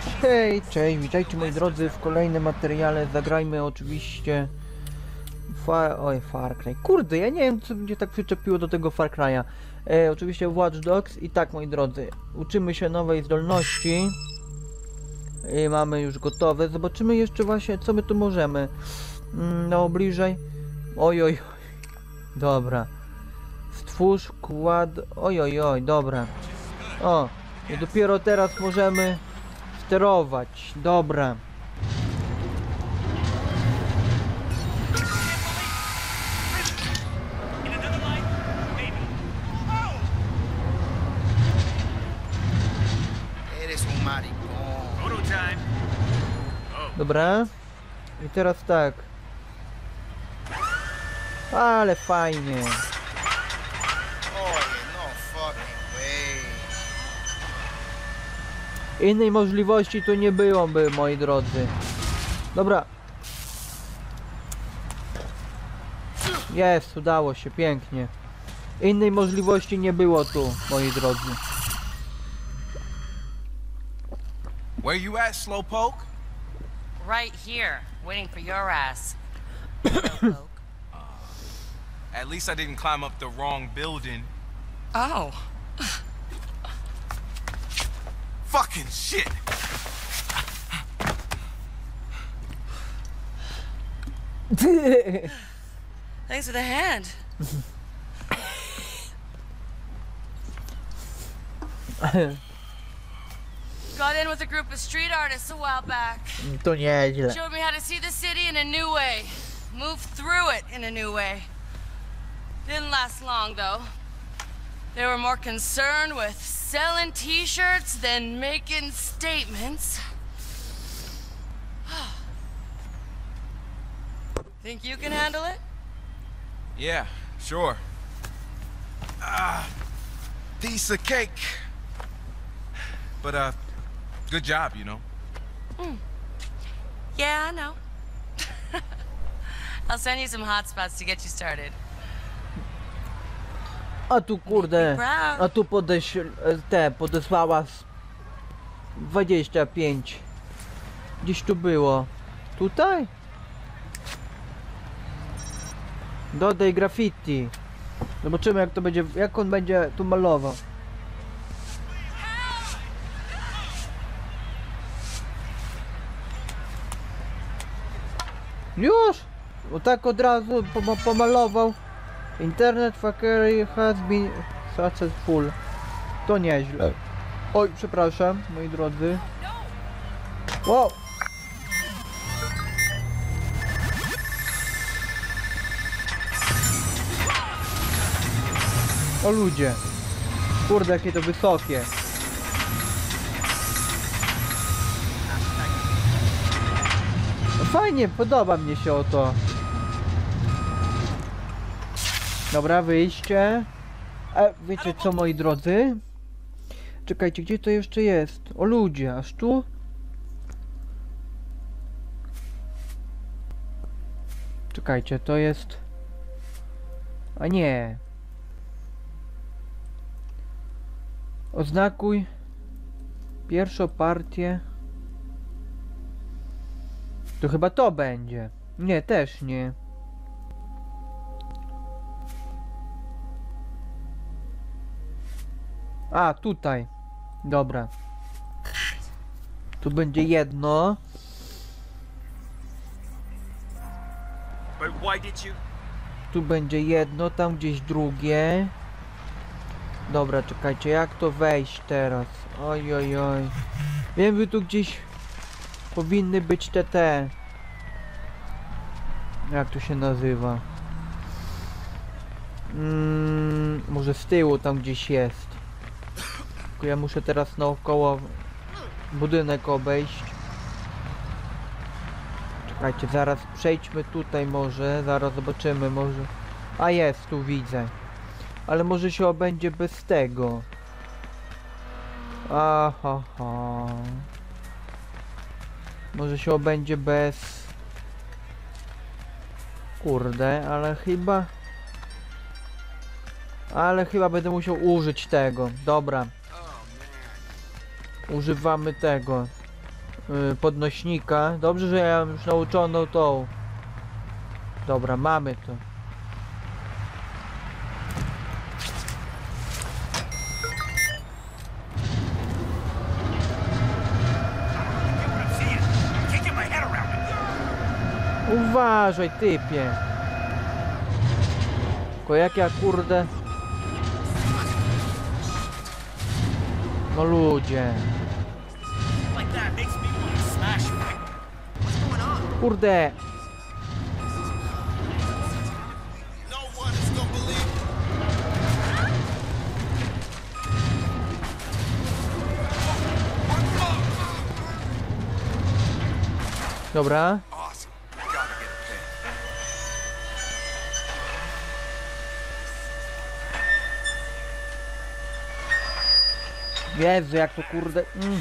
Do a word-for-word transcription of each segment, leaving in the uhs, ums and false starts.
Hej, cześć, witajcie moi drodzy w kolejnym materiale. Zagrajmy oczywiście Far... Oj, Far Cry. Kurde, ja nie wiem, co mnie tak przyczepiło do tego Far Cry'a. E, oczywiście Watch Dogs i tak, moi drodzy, uczymy się nowej zdolności. I mamy już gotowe. Zobaczymy jeszcze właśnie, co my tu możemy. Mm, no, bliżej. Oj, oj, oj. Dobra. Stwórz kład... Oj, oj, oj, dobra. O, i dopiero teraz możemy sterować. Dobra. Dobra. I teraz tak. Ale fajnie. Innej możliwości tu nie byłoby, moi drodzy. Dobra. Jest, udało się, pięknie. Innej możliwości nie było tu, moi drodzy. Where you at, Slowpoke? Right here, waiting for your ass. Slowpoke. uh, at least I didn't climb up the wrong building. Oh. Fucking shit! Thanks for the hand. Got in with a group of street artists a while back. To nieźle. Showed me how to see the city in a new way. Move through it in a new way. Didn't last long, though. They were more concerned with selling t-shirts than making statements. Think you can handle it? Yeah, sure. Ah, piece of cake. But, uh, good job, you know. Mm. Yeah, I know. I'll send you some hot spots to get you started. A tu kurde, a tu podeś, te podesłała z dwadzieścia pięć. Gdzieś tu było. Tutaj? Dodaj graffiti. Zobaczymy jak to będzie, jak on będzie tu malował. Już! Bo tak od razu pom pomalował. Internet factory has been successful. To nieźle. Oj, przepraszam, moi drodzy. Wow! O ludzie. Kurde, jakie to wysokie. No fajnie, podoba mnie się o to. Dobra, wyjście. E, wiecie co, moi drodzy? Czekajcie, gdzie to jeszcze jest? O ludzie, aż tu? Czekajcie, to jest... A nie. Oznakuj pierwszą partię. To chyba to będzie. Nie, też nie. A, tutaj. Dobra. Tu będzie jedno. Tu będzie jedno, tam gdzieś drugie. Dobra, czekajcie, jak to wejść teraz? Oj, oj, oj. Wiem, że tu gdzieś powinny być te te. Jak to się nazywa? Mm, może z tyłu tam gdzieś jest. Tylko ja muszę teraz naokoło budynek obejść. Czekajcie, zaraz przejdźmy tutaj może, zaraz zobaczymy może. A jest, tu widzę. Ale może się obędzie bez tego. Aha, ha. Może się obędzie bez... Kurde, ale chyba... Ale chyba będę musiał użyć tego. Dobra. Używamy tego. yy, podnośnika. Dobrze, że ja mam już nauczoną tą. Dobra, mamy to. Uważaj, typie. Tylko jak ja, kurde. No ludzie. Kurde. Dobra. Jezu, jak to kurde... Mm.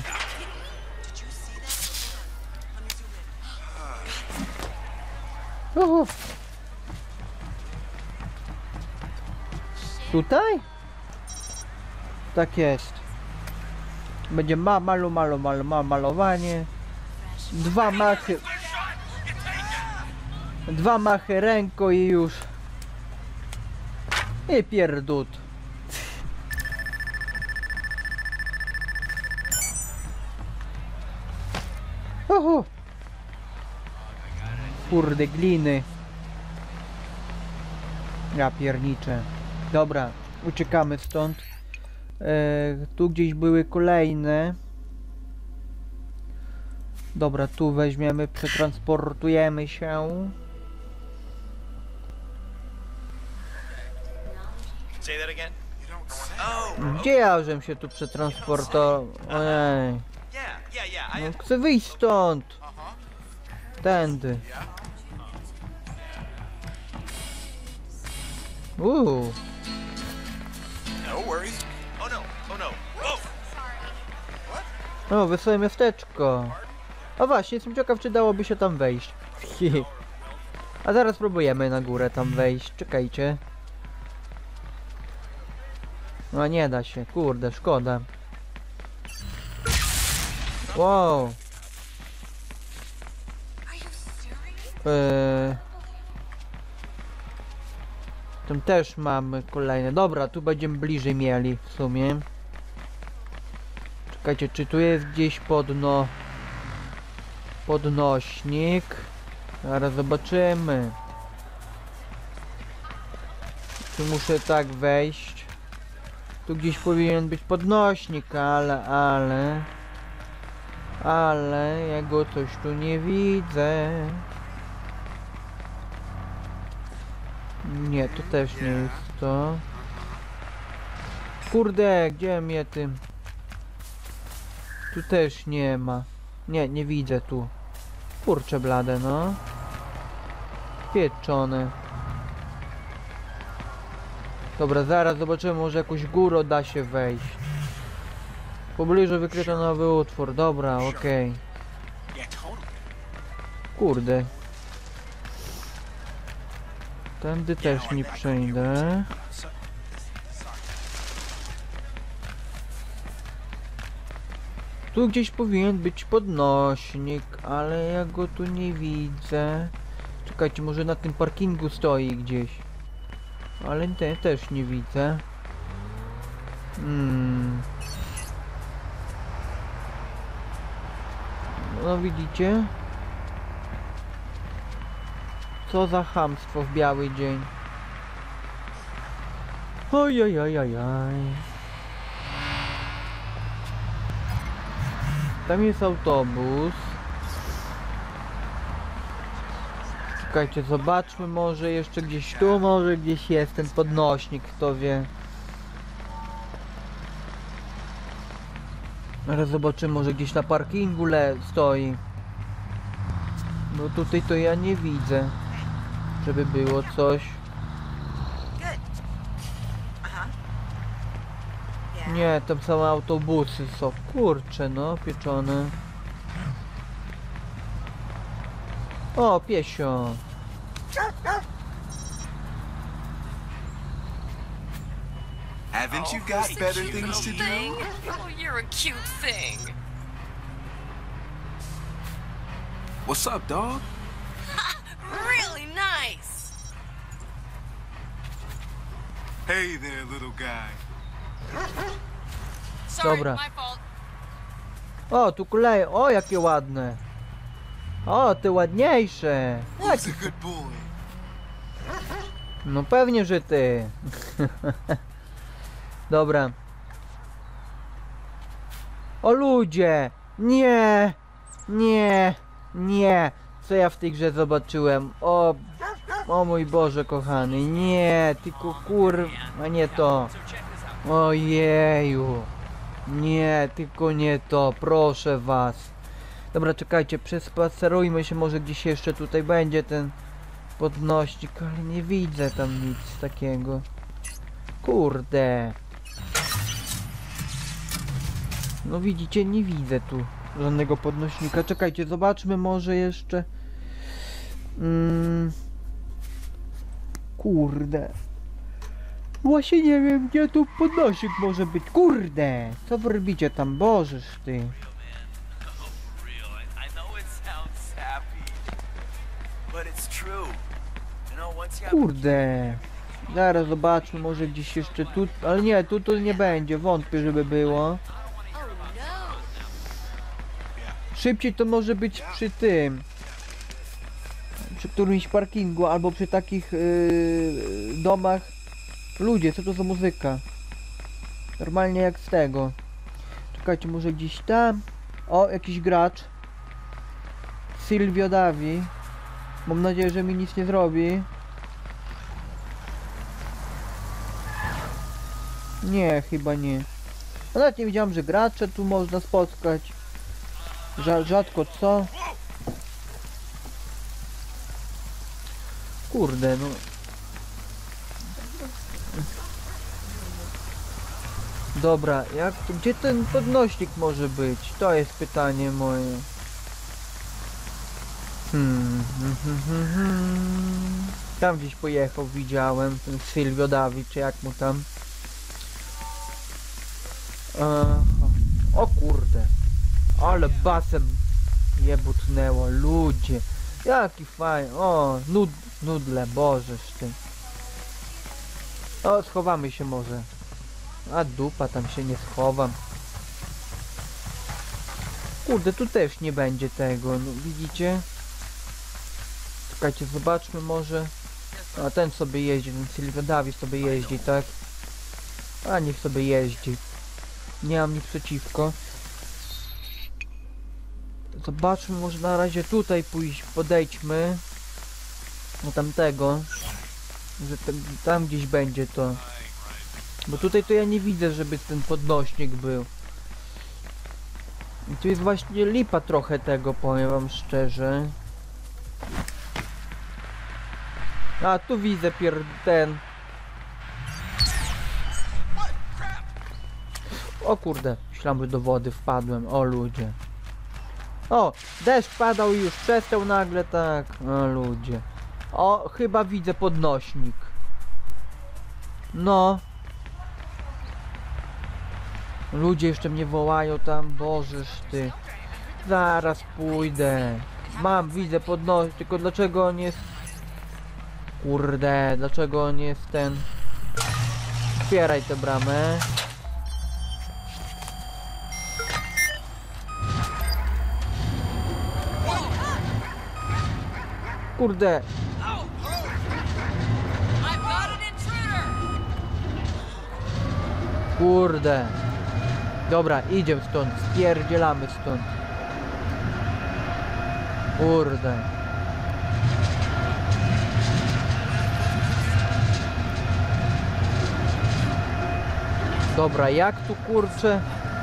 Uhu. Tutaj? Tak jest. Będzie ma malu, malu, malu, ma malowanie. Dwa machy. Dwa machy ręką i już. I pierdut. Uhu. Kurde gliny. Ja pierniczę. Dobra, uciekamy stąd. E, tu gdzieś były kolejne. Dobra, tu weźmiemy, przetransportujemy się. Gdzie ja żem się tu przetransportował? Ojej. No, chcę wyjść stąd. Tędy. Uuu. O, wesołe miasteczko. A właśnie, jestem ciekaw, czy dałoby się tam wejść. A zaraz spróbujemy na górę tam wejść. Czekajcie. No nie da się, kurde, szkoda. Wow. Eee... Tam też mamy kolejne. Dobra, tu będziemy bliżej mieli w sumie. Czekajcie, czy tu jest gdzieś podno... podnośnik? Zaraz zobaczymy. Tu muszę tak wejść. Tu gdzieś powinien być podnośnik, ale, ale... Ale ja go coś tu nie widzę. Nie, to też nie jest to. Kurde, gdzie mnie tym? Tu też nie ma. Nie, nie widzę tu. Kurczę blade, no. Pieczone. Dobra, zaraz zobaczymy, może jakąś górą da się wejść. W pobliżu wykryto nowy utwór. Dobra, okej. Okay. Kurde. Tędy też nie przejdę. Tu gdzieś powinien być podnośnik, ale ja go tu nie widzę. Czekajcie, może na tym parkingu stoi gdzieś. Ale te też nie widzę. Hmm. No widzicie? Co za chamstwo w biały dzień. Ojojojojoj. Tam jest autobus. Czekajcie, zobaczmy, może jeszcze gdzieś tu, może gdzieś jest ten podnośnik, kto wie. Ale zobaczymy, może gdzieś na parkingu le stoi. No tutaj to ja nie widzę, żeby było coś. Nie, tam same autobusy są. Kurcze, no, pieczone. O, piesio. Haven't you got better things to do? Oh, you're a cute thing. What's up, dog? Really nice. Hey there, little guy. Sorry, Dobra. my fault. O, tu kuleje. O, jakie ładne. O, te ładniejsze. Jak... Who's a good boy? No pewnie, że ty. Dobra. O ludzie! Nie! Nie! Nie! Co ja w tej grze zobaczyłem? O... O mój Boże kochany, nie! Tylko kur... A nie to. Ojeju. Nie, tylko nie to, proszę was. Dobra, czekajcie, przespacerujmy się, może gdzieś jeszcze tutaj będzie ten podnośnik, ale nie widzę tam nic takiego. Kurde. No widzicie, nie widzę tu żadnego podnośnika. Czekajcie, zobaczmy może jeszcze. Mm. Kurde. Właśnie nie wiem, gdzie tu podnosik może być. Kurde! Co wy robicie tam? Bożeż ty. Real. I know it sounds sappy, but it's true. You know, once you have Kurde. Zaraz zobaczmy, może gdzieś jeszcze tu... Ale nie, tu to nie będzie. Wątpię, żeby było. Oh no. Szybciej to może być przy tym. Przy którymś parkingu, albo przy takich yy, domach. Ludzie, co to za muzyka? Normalnie jak z tego. Czekajcie, może gdzieś tam. O, jakiś gracz. Silvio Davi. Mam nadzieję, że mi nic nie zrobi. Nie, chyba nie. No nawet nie wiedziałem, że gracze tu można spotkać. Rza rzadko co? Kurde, no. Dobra, jak, gdzie ten podnośnik może być? To jest pytanie moje. Hmm, hmm, hmm, hmm, hmm. Tam gdzieś pojechał, widziałem, ten Silvio Davi, czy jak mu tam. Aha. O kurde, ale basem je butnęło, ludzie. Jaki fajny, o, nud, nudle, bożeż ty. O, schowamy się może. A dupa, tam się nie schowam. Kurde, tu też nie będzie tego, no widzicie? Czekajcie, zobaczmy może. A ten sobie jeździ, ten Silvio Davi sobie jeździ, tak? A niech sobie jeździ. Nie mam nic przeciwko. Zobaczmy, może na razie tutaj pójść, podejdźmy. Do tamtego. Że tam, tam gdzieś będzie to. Bo tutaj to ja nie widzę, żeby ten podnośnik był. I tu jest właśnie lipa trochę tego, powiem wam szczerze. A tu widzę pier... ten. O kurde, ślamy do wody wpadłem, o ludzie. O, deszcz padał i już przestał nagle, tak. O ludzie. O, chyba widzę podnośnik. No. Ludzie jeszcze mnie wołają tam, bożeż ty. Zaraz pójdę. Mam, widzę podnośnik, tylko dlaczego on jest... Kurde, dlaczego on jest ten... Otwieraj tę bramę. Kurde. I've got an intruder. Kurde. Dobra, idziemy stąd, spierdzielamy stąd. Kurde. Dobra, jak tu kurczę?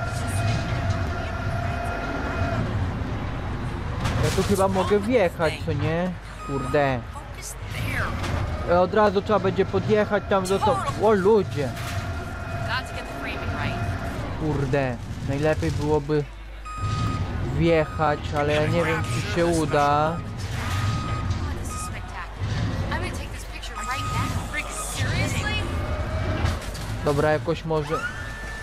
Ja tu chyba mogę wjechać, co nie? Kurde. Focus there. Od razu trzeba będzie podjechać tam do to. O ludzie. Got to get the framing right. Kurde. Najlepiej byłoby wjechać, ale ja nie wiem czy się uda. Oh, this is spectacular. I'm gonna take this picture right now. Freak, seriously? Dobra, jakoś może...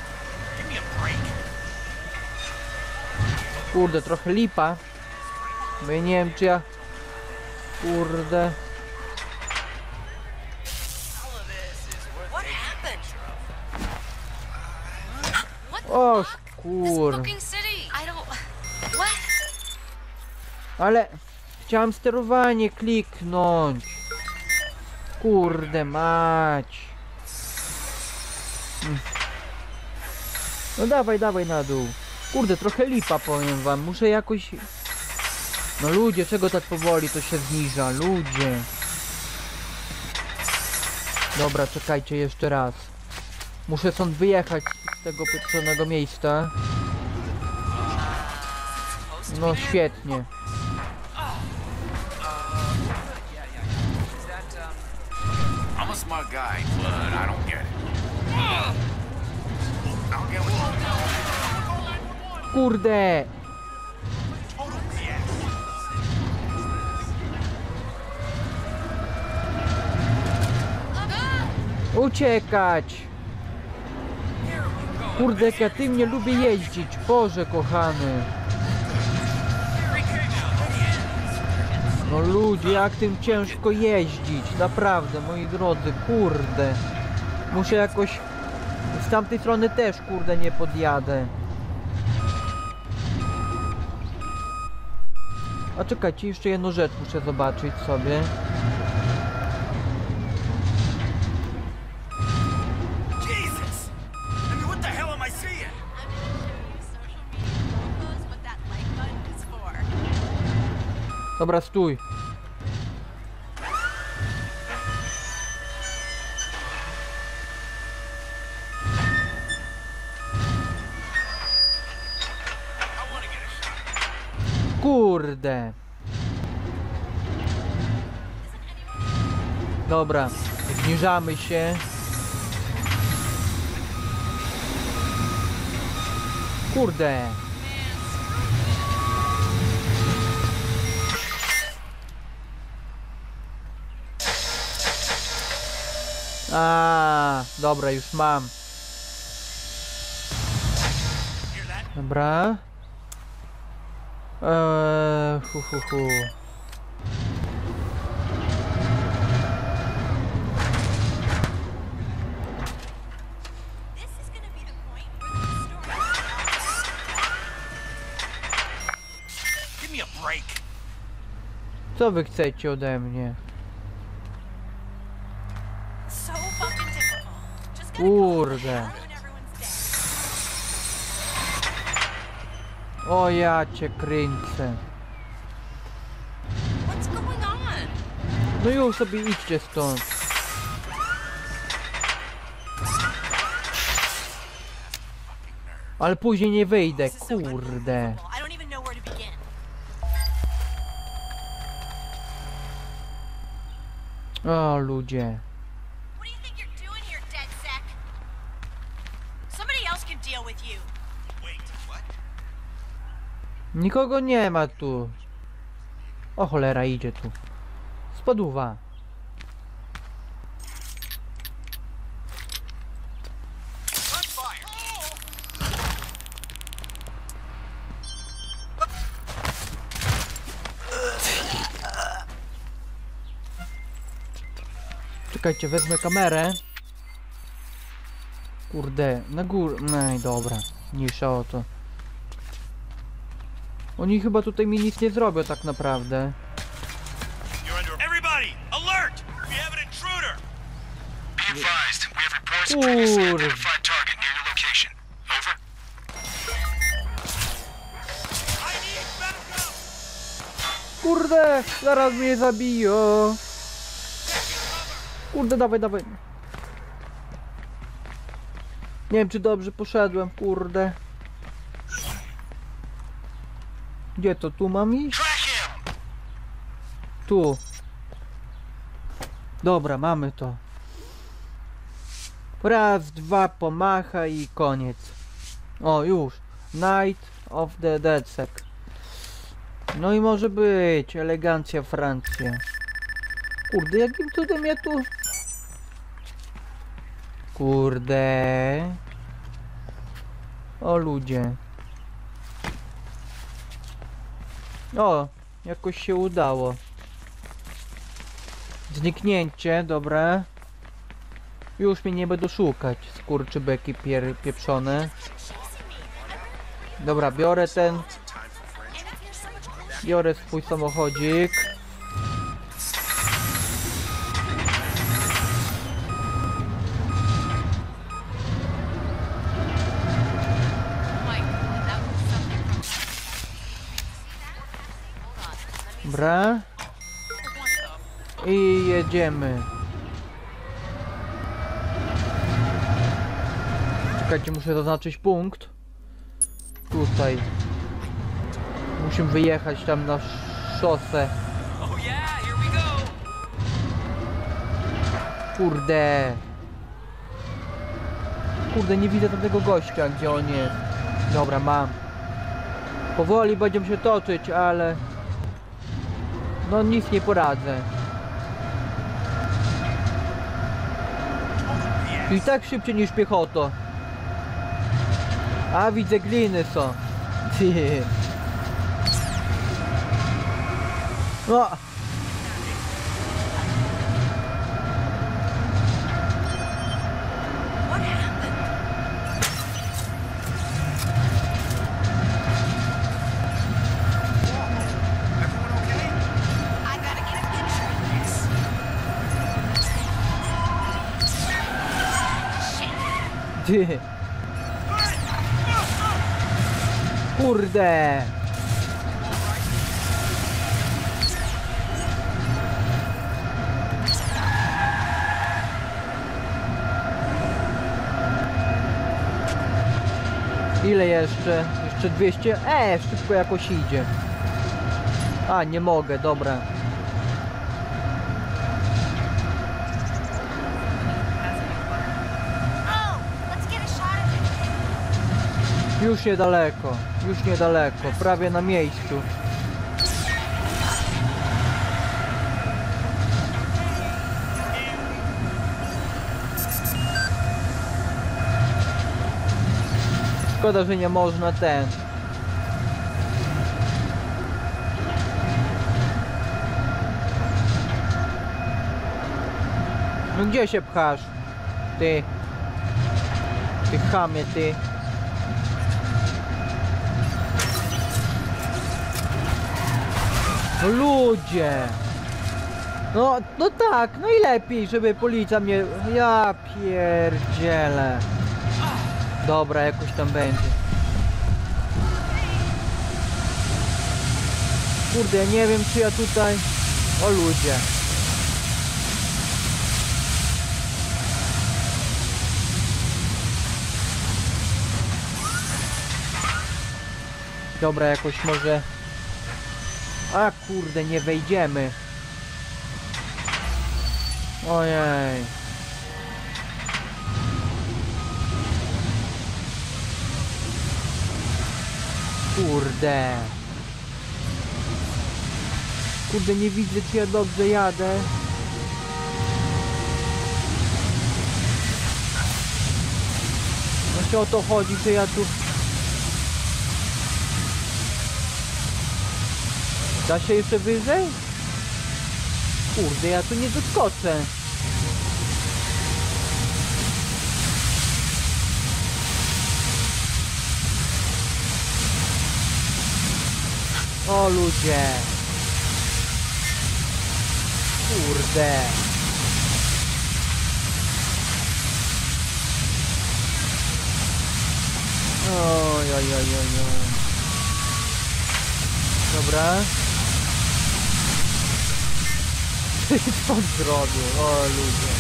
Kurde, trochę lipa. Bo ja nie wiem czy ja... Kurde... What happened? What the O fuck? kur... This fucking city. I don't... What? Ale... Chciałem sterowanie kliknąć. Kurde mać. Mm. No dawaj, dawaj na dół. Kurde, trochę lipa powiem wam. Muszę jakoś... No ludzie, czego tak powoli to się zniża? Ludzie. Dobra, czekajcie jeszcze raz. Muszę stąd wyjechać z tego pieprzonego miejsca. No świetnie. I'm a smart guy, but I don't get it. I don't get what Kurde! Uciekać! Kurde, jak ja tym nie lubię jeździć, Boże kochany! No ludzie, jak tym ciężko jeździć, naprawdę, moi drodzy, kurde. Muszę jakoś... Z tamtej strony też, kurde, nie podjadę. A czekajcie, jeszcze jedną rzecz muszę zobaczyć sobie. Jesus! I mean, what the hell am I seeing? Dobra, stój. Kurde. Dobra, zniżamy się. Kurde. A, dobra, już mam. Dobra. Eee, hu, hu, hu. Give me a break. Co wy chcecie ode mnie? So fucking typical. Just gotta Kurde. when everyone's dead. O ja cię kręcę. What's going on? No już sobie idźcie stąd. Ale później nie wyjdę, This is so kurde. unbelievable. I don't even know where to begin. O ludzie. What do you think you're doing here, dead sack? Somebody else can deal with you. Wait, what? Nikogo nie ma tu. O cholera, idzie tu. Spadła. Czekajcie, wezmę kamerę. Kurde, na górę. No i dobra, mniejsza o to. Oni chyba tutaj mi nic nie zrobią tak naprawdę. Everybody, alert! We have an intruder. Be advised, we have reports of previously Kurde. identified target near your location. Over. I need backup. Kurde, zaraz mnie zabiją. Kurde, dawaj, dawaj. Nie wiem, czy dobrze poszedłem, kurde. Gdzie to? Tu mam iść? Track him! Tu. Dobra, mamy to. Raz, dwa, pomacha i koniec. O, już. Night of the Deadsec. No i może być. Elegancja Francja. Kurde, jakim cudem ja tu... Kurde. O ludzie. O, Jakoś się udało. Zniknięcie, dobra. Już mnie nie będą szukać, skurczybeki pier pieprzone. Dobra, biorę ten. Biorę swój samochodzik. Dobra. I jedziemy. Czekajcie, muszę zaznaczyć punkt. Tutaj. Musimy wyjechać tam na szosę. Oh yeah, here we go. Kurde. Kurde, nie widzę tamtego gościa, gdzie on jest. Dobra, mam. Powoli będziemy się toczyć, ale... No nic nie poradzę. I tak szybciej niż piechoto. A widzę, gliny są. Ty. No. I gotta get a picture of this. Ty. Kurde. Ile jeszcze? Jeszcze dwieście? Eee, szybko jakoś idzie. A, nie mogę, dobra. Oh, let's get a shot of it. Już niedaleko, już niedaleko, prawie na miejscu. Szkoda, że nie można ten. No gdzie się pchasz? Ty. Ty chamie, ty. No ludzie! No, no tak, no i lepiej, żeby policja mnie... Ja pierdzielę. Dobra, jakoś tam będzie. Kurde, ja nie wiem, czy ja tutaj... O ludzie. Dobra, jakoś może... A kurde, nie wejdziemy. Ojej. Kurde. Kurde, nie widzę, czy ja dobrze jadę. Właśnie o to chodzi, że ja tu... Da się jeszcze wyżej? Kurde, ja tu nie doskoczę. O ludzie. Kurde. Oj, oj, oj, oj, oj. Dobra. Co on zrobił? O ludzie.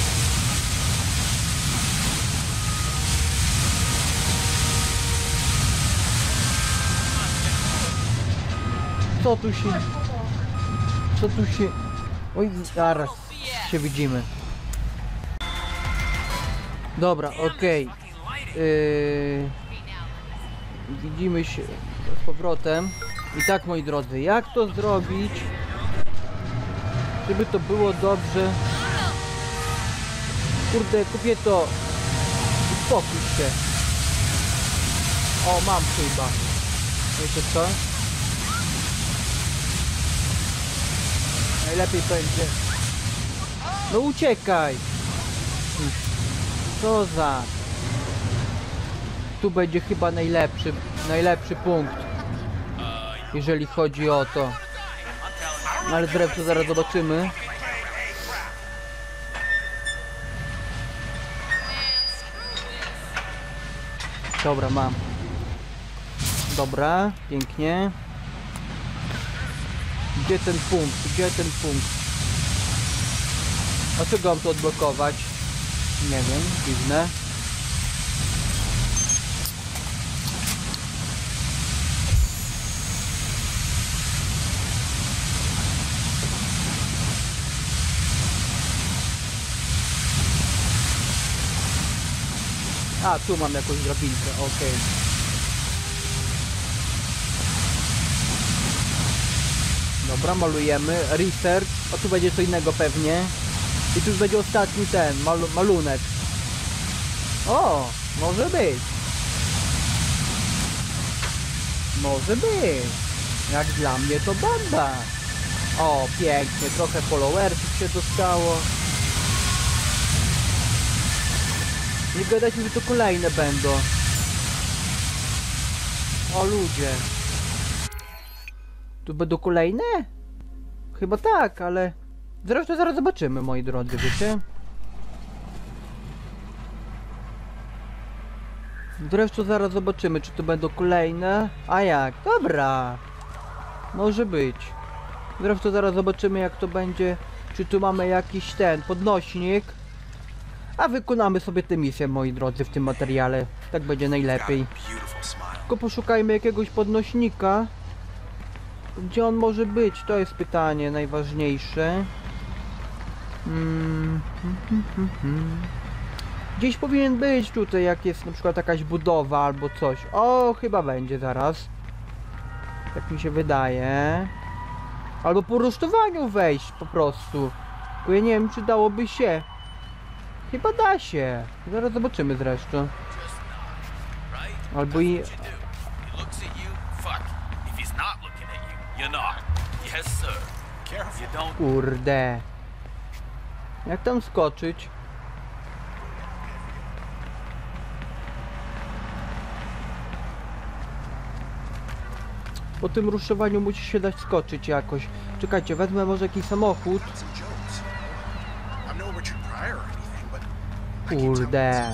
Co tu się... Co tu się... Oj, zaraz się widzimy. Dobra, okej. Okay. Yy... Widzimy się z powrotem. I tak, moi drodzy, jak to zrobić, żeby to było dobrze? Kurde, kobieto, uspokój się. O, mam chyba. Wiecie co? Najlepiej będzie. No uciekaj! Co za... Tu będzie chyba najlepszy, najlepszy punkt. Jeżeli chodzi o to. Ale drewno zaraz zobaczymy. Dobra, mam. Dobra, pięknie. Gdzie ten punkt? Gdzie ten punkt? Dlaczego mam to odblokować? Nie wiem, dziwne. A, tu mam jakąś drabinkę, okej. Dobra, malujemy. Research. A tu będzie co innego pewnie. I tu już będzie ostatni ten, mal malunek. O, może być. Może być. Jak dla mnie to bomba. O, pięknie. Trochę followersów się dostało. Nie gadajcie, że to kolejne będą. O ludzie. Tu będą kolejne? Chyba tak, ale... Zresztą zaraz zobaczymy, moi drodzy, wiecie? Zresztą zaraz zobaczymy, czy to będą kolejne. A jak? Dobra. Może być. Zresztą zaraz zobaczymy, jak to będzie. Czy tu mamy jakiś ten podnośnik. A wykonamy sobie tę misję, moi drodzy, w tym materiale. Tak będzie najlepiej. Tylko poszukajmy jakiegoś podnośnika. Gdzie on może być? To jest pytanie najważniejsze. Hmm. Gdzieś powinien być tutaj, jak jest na przykład jakaś budowa albo coś. O, chyba będzie zaraz. Tak mi się wydaje. Albo po rusztowaniu wejść po prostu. Tylko ja nie wiem, czy dałoby się. Chyba da się. Zaraz zobaczymy zresztą. Albo i... Kurde. Jak tam skoczyć? Po tym ruszowaniu musi się dać skoczyć jakoś. Czekajcie, wezmę może jakiś samochód. Kurde.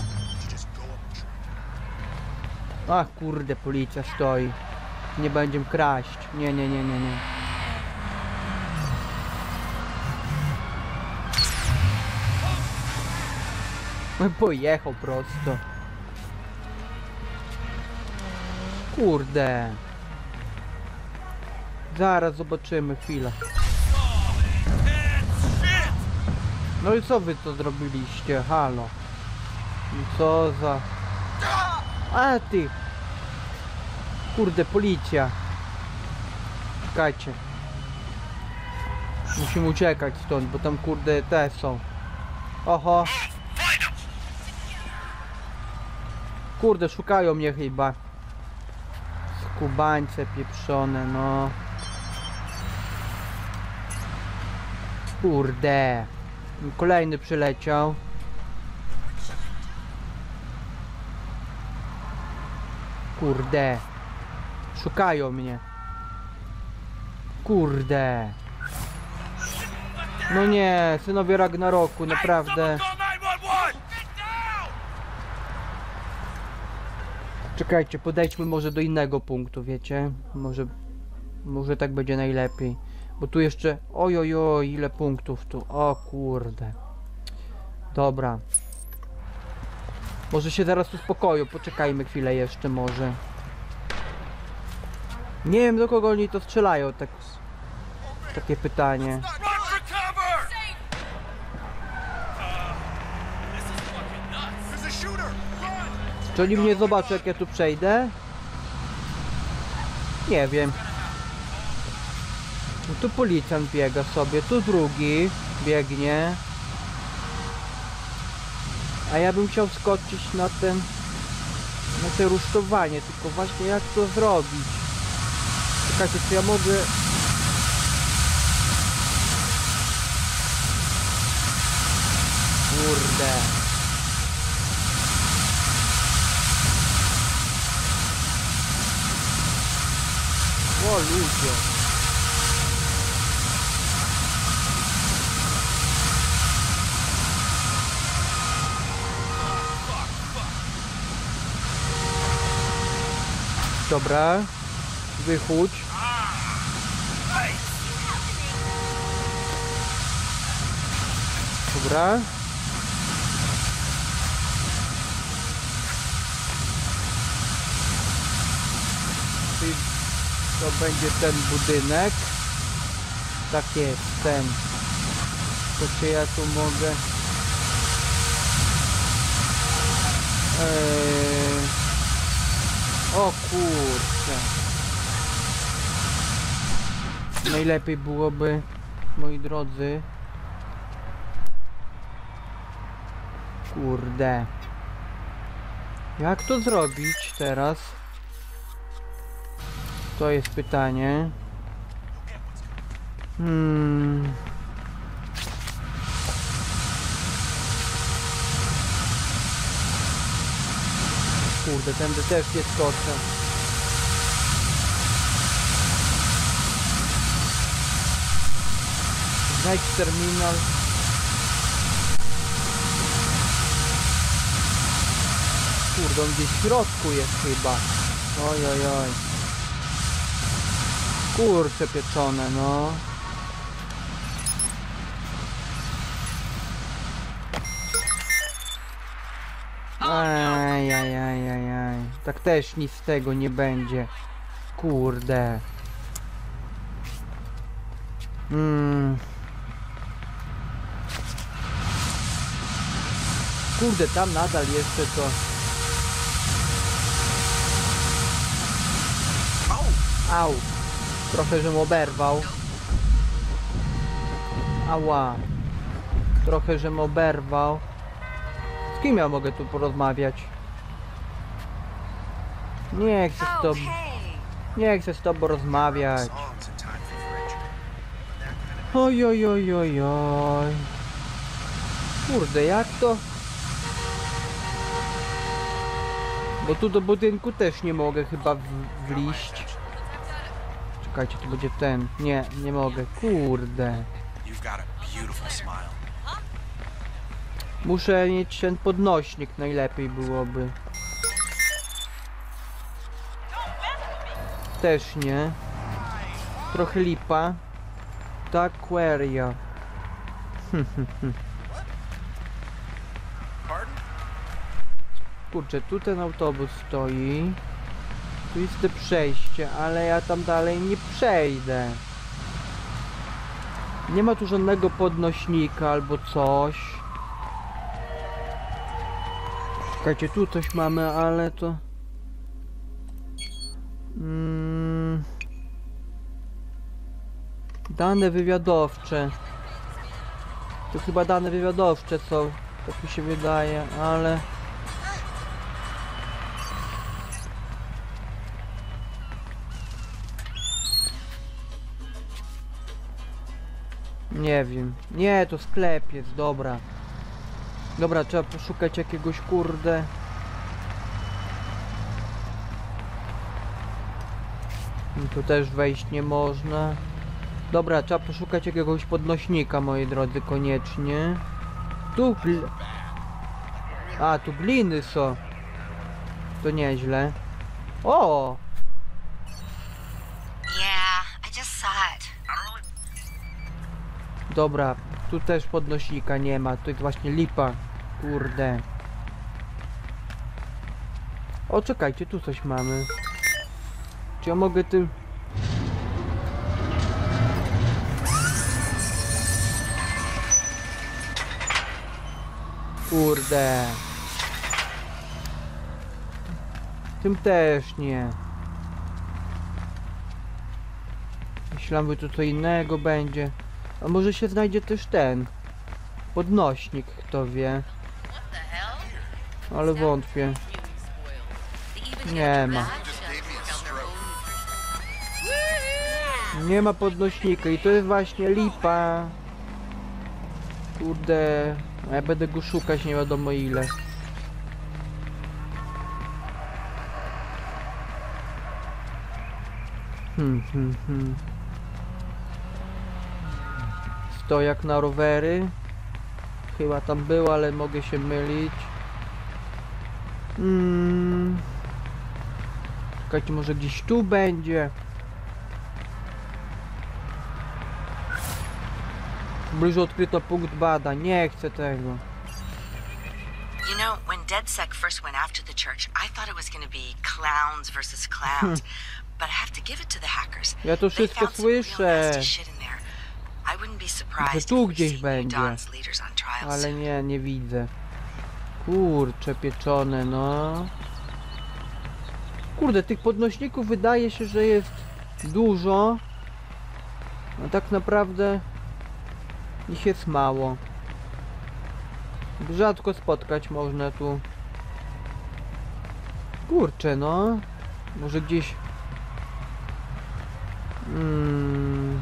Ach, kurde, policja stoi. Nie będziemy kraść. Nie, nie, nie, nie, nie. Pojechał prosto. Kurde. Zaraz zobaczymy, chwilę. No i co wy to zrobiliście? Halo. I co za... A ty! Kurde, policja. Czekajcie. Musimy uciekać stąd, bo tam kurde te są. Oho. Kurde, szukają mnie chyba. Skubańce pieprzone, no. Kurde. Kolejny przyleciał. Kurde. Szukają mnie. Kurde. No nie, synowie Ragnaroku, naprawdę. Czekajcie, podejdźmy może do innego punktu, wiecie? Może... Może tak będzie najlepiej. Bo tu jeszcze... Ojojo, ile punktów tu. O kurde. Dobra. Może się zaraz uspokoją. Poczekajmy chwilę jeszcze może. Nie wiem, do kogo oni to strzelają. Tak... Takie pytanie. Czy oni mnie zobaczą, jak ja tu przejdę? Nie wiem. No tu policjant biega sobie, tu drugi biegnie. A ja bym chciał skoczyć na ten... Na te rusztowanie, tylko właśnie jak to zrobić? Czekajcie, czy ja mogę... kurde. O ludzie. Dobra. Wychódź. Dobra. Czyli to będzie ten budynek. Tak jest, ten. To czy ja tu mogę? Eee... O kurczę. Najlepiej byłoby, moi drodzy. Kurde. Jak to zrobić teraz? To jest pytanie. Hmm. Kurde, tędy też nie skoczę. Znajdź terminal. Kurde, on gdzieś w środku jest chyba. Oj, oj, oj. Kurcze pieczone, no. Aj, aj, aj, aj, aj. Tak też nic z tego nie będzie. Kurde. Hmm. Kurde, tam nadal jeszcze to. Au. Trochę żem oberwał. Ała. Trochę żem oberwał. Z kim ja mogę tu porozmawiać? Nie chcę z tobą. Nie chcę z tobą rozmawiać. Oj, oj, oj, oj, oj. Kurde, jak to? Bo tu do budynku też nie mogę chyba w wliść. Czekajcie, to będzie ten. Nie, nie mogę. Kurde. Muszę mieć ten podnośnik, najlepiej byłoby. Też nie. Trochę lipa. Aquaria. Kurczę, tu ten autobus stoi. Tu jest to przejście, ale ja tam dalej nie przejdę. Nie ma tu żadnego podnośnika albo coś. Czekajcie, tu coś mamy, ale to... Mm... Dane wywiadowcze. To chyba dane wywiadowcze są. Tak mi się wydaje, ale... Nie wiem. Nie, to sklep jest, dobra. Dobra, trzeba poszukać jakiegoś kurde. Tu też wejść nie można. Dobra, trzeba poszukać jakiegoś podnośnika, moi drodzy, koniecznie. Tu gl... A, tu gliny są. To nieźle. O! Yeah, I just saw it. Dobra, tu też podnośnika nie ma. To jest właśnie lipa. Kurde. O, czekajcie, tu coś mamy. Czy ja mogę tym... Kurde. Tym też nie. Myślałem, że tu co innego będzie. A może się znajdzie też ten podnośnik, kto wie. Ale wątpię. Nie ma. Nie ma podnośnika i to jest właśnie lipa. Kurde, a ja będę go szukać nie wiadomo ile. Hmm, hmm, hmm. Stojak na rowery. Chyba tam był, ale mogę się mylić. Hmm. Czekajcie, może gdzieś tu będzie. W pobliżu odkryto punkt badań. Nie chcę tego. You know, when DedSec first went after the church, I thought it was going to be clowns versus clowns. But I have to give it to the hackers. Ja to They wszystko found some real słyszę. nasty shit in there. I wouldn't be Że surprised tu if we gdzieś see new będzie. Dawn's leaders on trial Ale soon. nie, nie widzę. Kurcze pieczone, no. Kurde, tych podnośników wydaje się, że jest dużo. A tak naprawdę ich jest mało. Rzadko spotkać można tu. Kurczę, no. Może gdzieś... Hmm.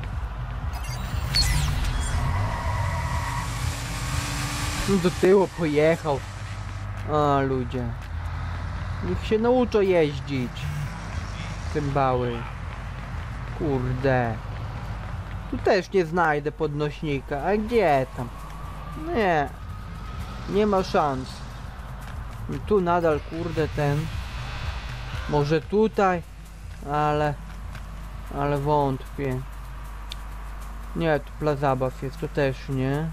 Do tyłu pojechał. A ludzie. Niech się nauczą jeździć. Cymbały. Kurde. Tu też nie znajdę podnośnika. A gdzie tam? Nie. Nie ma szans. Tu nadal kurde ten. Może tutaj. Ale. Ale wątpię. Nie, tu plac zabaw jest. To też nie.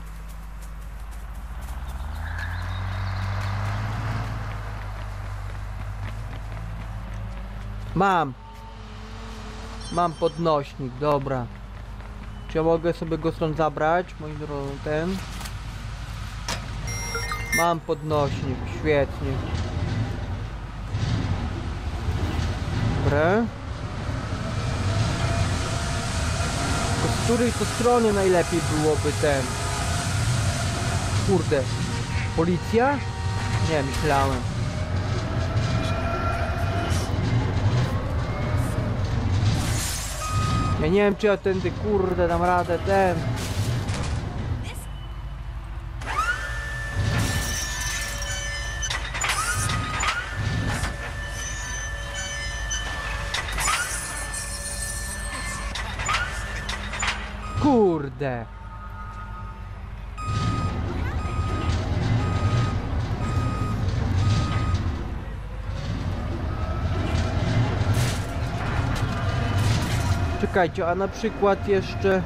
Mam. Mam podnośnik, dobra. Czy ja mogę sobie go stąd zabrać? Moi drodzy, ten. Mam podnośnik, świetnie. Dobra. Tylko z której to strony najlepiej byłoby ten? Kurde. Policja? Nie, myślałem. Ja nie wiem, czy ja tędy kurde dam radę ten. Kurde. Czekajcie, a na przykład jeszcze...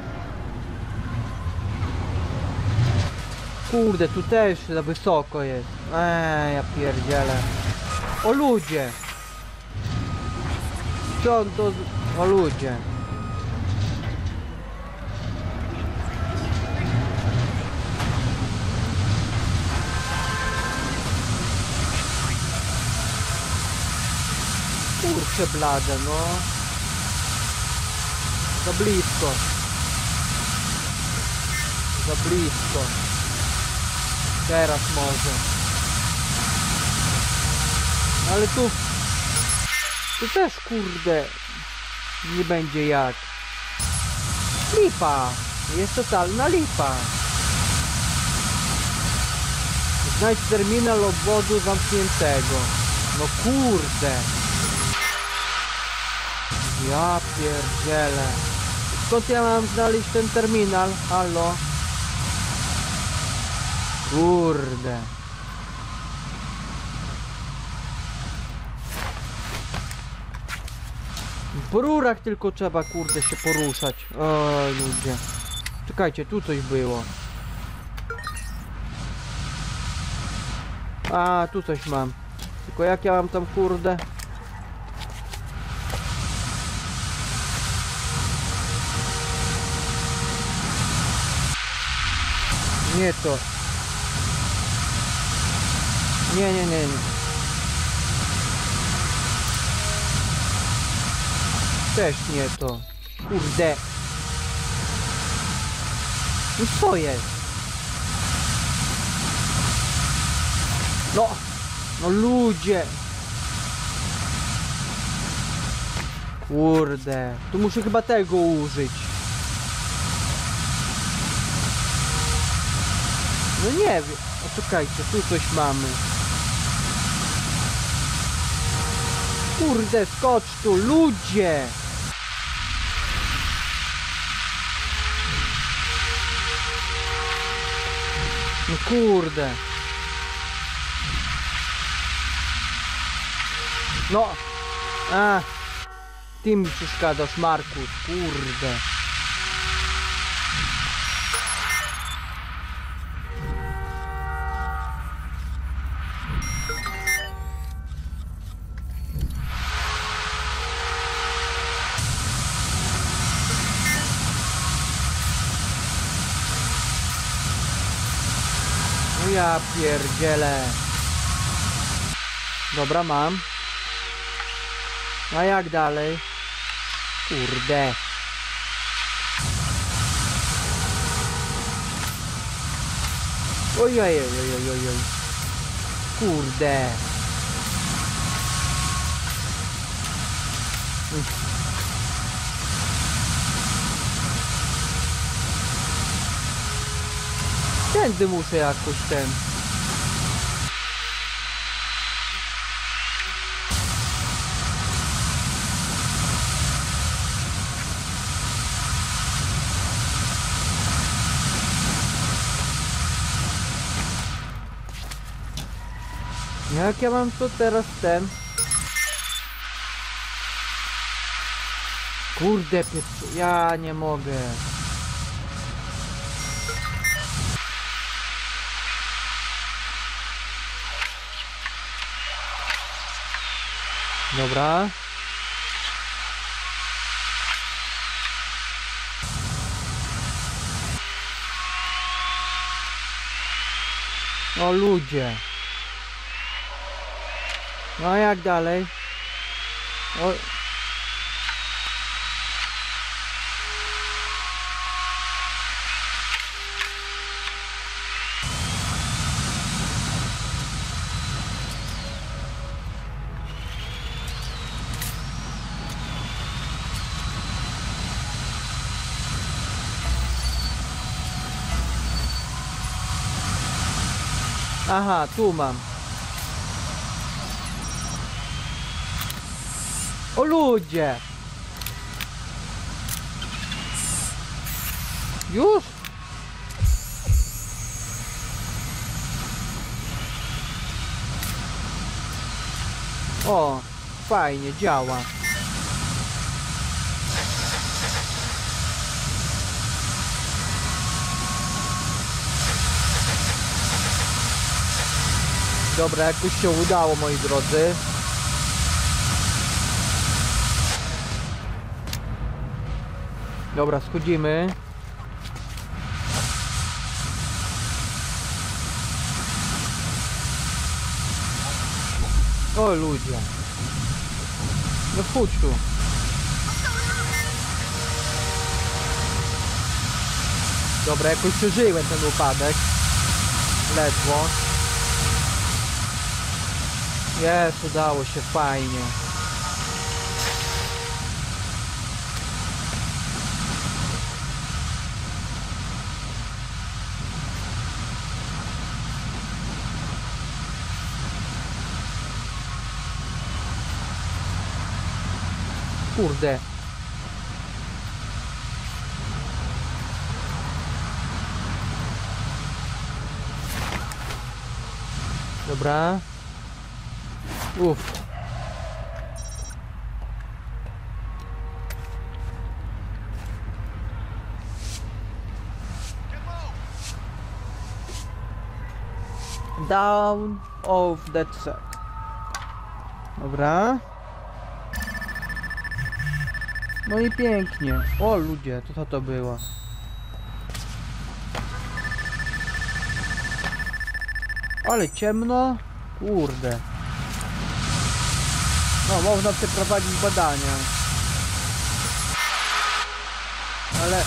Kurde, tu też za wysoko jest. Eee, ja pierdzielę. O ludzie! Co on to... z- O ludzie. Kurczę blade, no. Za blisko. Za blisko. Teraz może. Ale tu... Tu też kurde... Nie będzie jak. Lipa. Jest totalna lipa. Znajdź terminal obwodu zamkniętego. No kurde. Ja pierdzielę. Skąd ja mam znaleźć ten terminal? Halo? Kurde. Po rurach tylko trzeba kurde się poruszać. Oj ludzie. Czekajcie, tu coś było. A, tu coś mam. Tylko jak ja mam tam kurde? Nie to. Nie, nie, nie, nie. Też nie to. Kurde. No co jest? No. No ludzie. Kurde. Tu muszę chyba tego użyć. No nie wiem. O, czekajcie, tu coś mamy. Kurde, skocz tu, ludzie! No kurde. No. A. Ty mi przeszkadzasz, Markus, kurde. No ja pierdzielę. Dobra, mam. A jak dalej? Kurde. Ojej, ojej, ojej, ojej. Kurde. Tędy muszę jakoś ten. Jak ja mam to teraz ten? Kurde pieprzu, ja nie mogę. Dobra. O ludzie. No a jak dalej? O... Aha, tu mam. O ludzie! Już? O, fajnie, działa. Dobra, jakoś się udało, moi drodzy. Dobra, schodzimy. O ludzie. No chodź tu. Dobra, jakoś przeżyłem ten upadek. Ledwo. Jest, udało się, fajnie. Kurde. Dobra. Uff. Down of that sack. Dobra. No i pięknie. O ludzie, to co to było? Ale ciemno. Kurde. No, można przeprowadzić badania. Ale...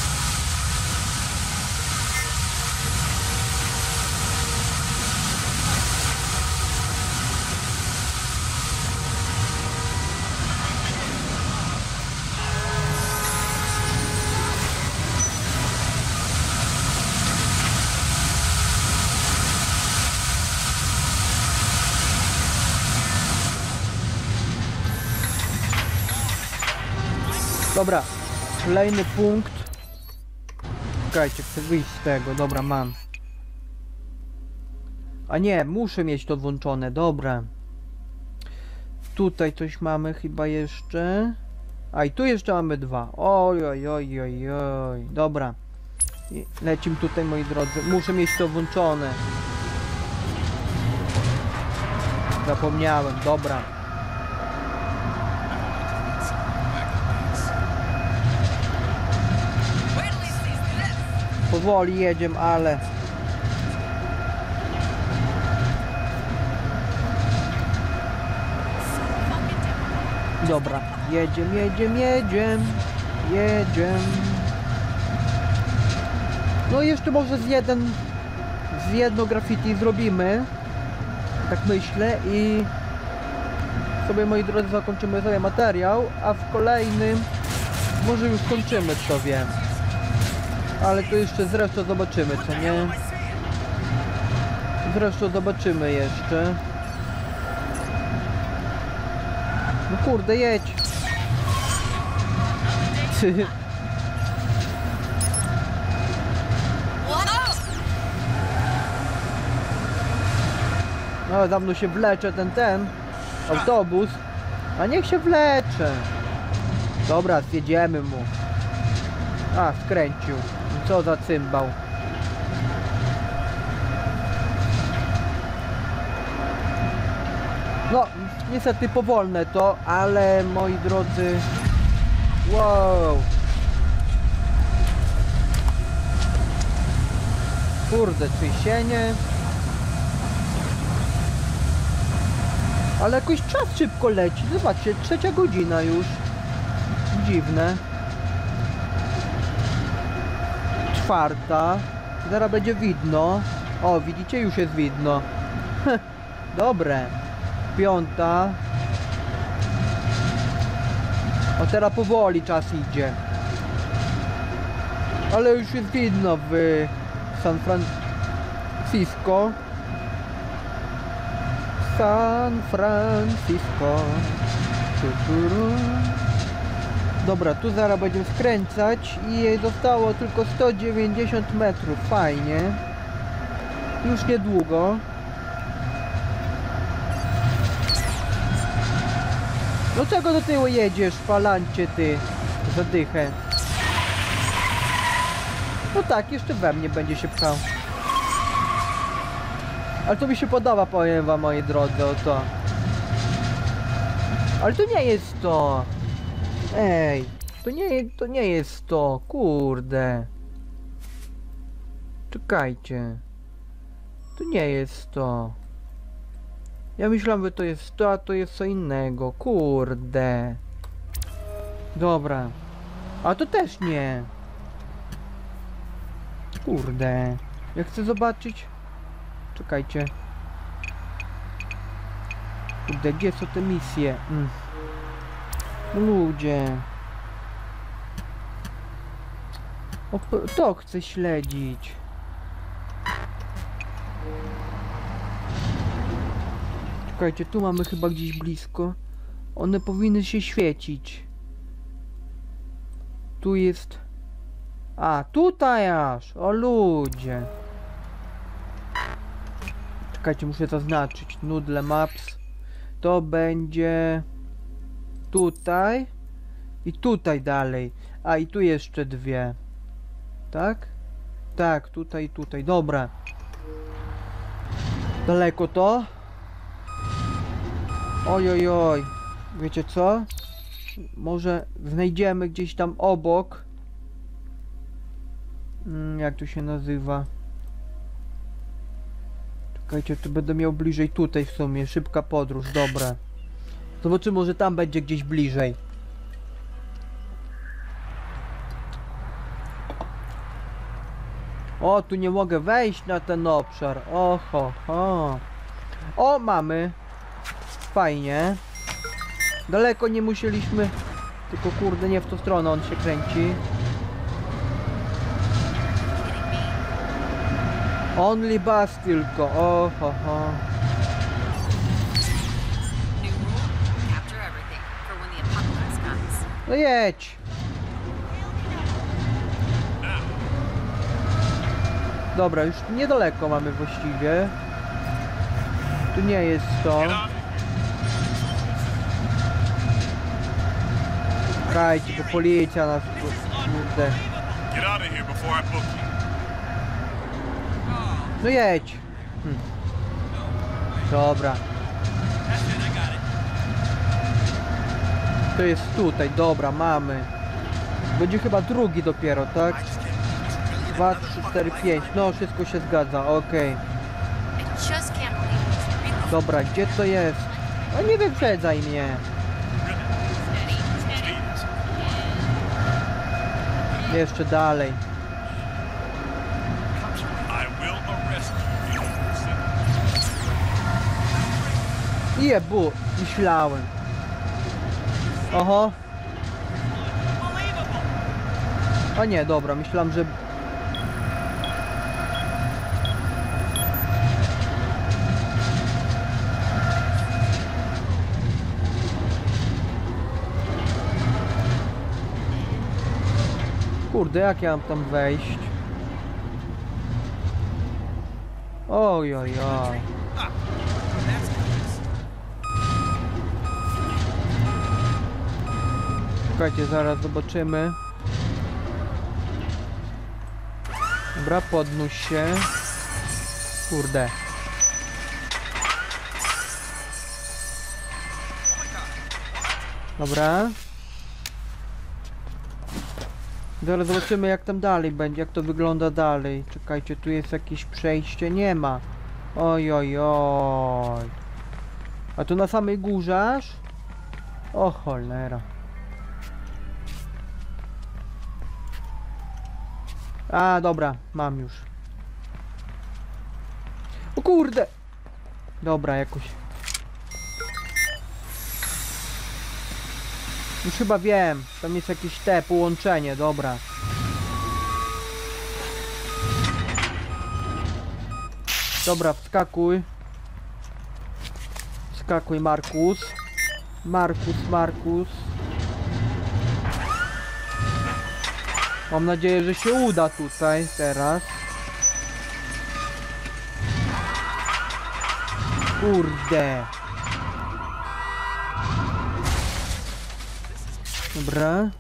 Dobra, kolejny punkt. Czekajcie, chcę wyjść z tego, dobra, mam. A nie, muszę mieć to włączone, dobra. Tutaj coś mamy chyba jeszcze. A i tu jeszcze mamy dwa. Oj, oj, oj, oj, oj. Dobra. I lecimy tutaj, moi drodzy. Muszę mieć to włączone. Zapomniałem, dobra. Powoli jedziemy, ale... Dobra, jedziemy, jedziemy, jedziemy, jedziemy. No jeszcze może z jeden, z jedno graffiti zrobimy, tak myślę, i sobie, moi drodzy, zakończymy sobie materiał, a w kolejnym może już kończymy, co wiem. Ale to jeszcze zresztą zobaczymy, co nie? Zresztą zobaczymy jeszcze. No kurde, jedź. No, dawno się wlecze ten, ten autobus. A niech się wlecze. Dobra, zjedziemy mu. A, skręcił. Co za cymbał. No, niestety powolne to, ale moi drodzy... Wow! Kurde, trzęsienie. Ale jakoś czas szybko leci. Zobaczcie, trzecia godzina już. Dziwne. Czwarta. Zaraz będzie widno. O, widzicie? Już jest widno. Dobre. Piąta. O, teraz powoli czas idzie. Ale już jest widno w San Francisco. San Francisco. Dobra, tu zaraz będziemy skręcać i jej zostało tylko sto dziewięćdziesiąt metrów. Fajnie. Już niedługo. No czego do tyłu jedziesz, falancie, ty? Zadychę. No tak, jeszcze we mnie będzie się pchał. Ale to mi się podoba, powiem wam, moi drodzy, o to. Ale to nie jest to. Ej, to nie, to nie jest to, kurde. Czekajcie. To nie jest to. Ja myślałem, że to jest to, a to jest co innego, kurde. Dobra. A to też nie. Kurde. Ja chcę zobaczyć. Czekajcie. Kurde, gdzie są te misje? Mm. No ludzie. O, to chcę śledzić. Czekajcie, tu mamy chyba gdzieś blisko. One powinny się świecić. Tu jest... A, tutaj aż! O ludzie! Czekajcie, muszę zaznaczyć. Noodle Maps. To będzie... Tutaj. I tutaj dalej. A, i tu jeszcze dwie. Tak? Tak, tutaj i tutaj. Dobra. Daleko to? Oj, oj, oj. Wiecie co? Może znajdziemy gdzieś tam obok. Hmm, jak to się nazywa? Czekajcie, tu będę miał bliżej tutaj w sumie. Szybka podróż, dobra. Zobaczymy, może tam będzie gdzieś bliżej. O, tu nie mogę wejść na ten obszar. Oho, ho. O, mamy. Fajnie. Daleko nie musieliśmy. Tylko kurde, nie w tą stronę on się kręci. Only bus tylko. O, ho, ho. No jedź. Dobra, już niedaleko mamy właściwie. Tu nie jest to. Czekajcie, bo policja nas... Kurde. Get out of here before I book you. No jedź. Hm. Dobra. To jest tutaj, dobra, mamy. Będzie chyba drugi dopiero, tak? dwa, trzy, cztery, pięć. No, wszystko się zgadza, okej. I just can't believe it's Dobra, gdzie to jest? No nie wyprzedzaj mnie. Jeszcze dalej. I will arrest you. Jebu, myślałem. Oho. A nie, dobra, myślałem, że... Kurde, jak ja mam tam wejść? Oj, oj, oj. Czekajcie, zaraz zobaczymy. Dobra, podnóż się. Kurde. Dobra. Zaraz zobaczymy, jak tam dalej będzie, jak to wygląda dalej. Czekajcie, tu jest jakieś przejście, nie ma. Oj, oj, oj. A tu na samej górze aż? O cholera. A, dobra, mam już. O kurde! Dobra, jakoś. Już chyba wiem, tam jest jakieś te połączenie, dobra. Dobra, wskakuj. Wskakuj, Markus. Markus, Markus. Mam nadzieję, że się uda tutaj teraz. Kurde. Dobra.